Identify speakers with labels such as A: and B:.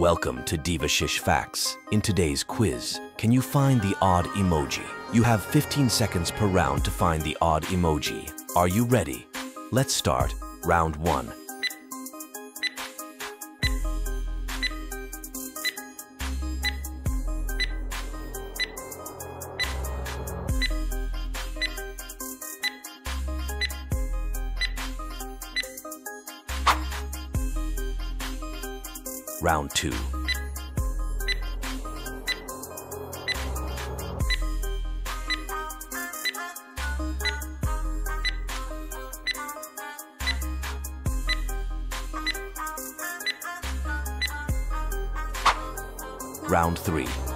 A: Welcome to Diva-shish Facts. In today's quiz, can you find the odd emoji? You have 15 seconds per round to find the odd emoji. Are you ready? Let's start round 1. Round 2. Round 3.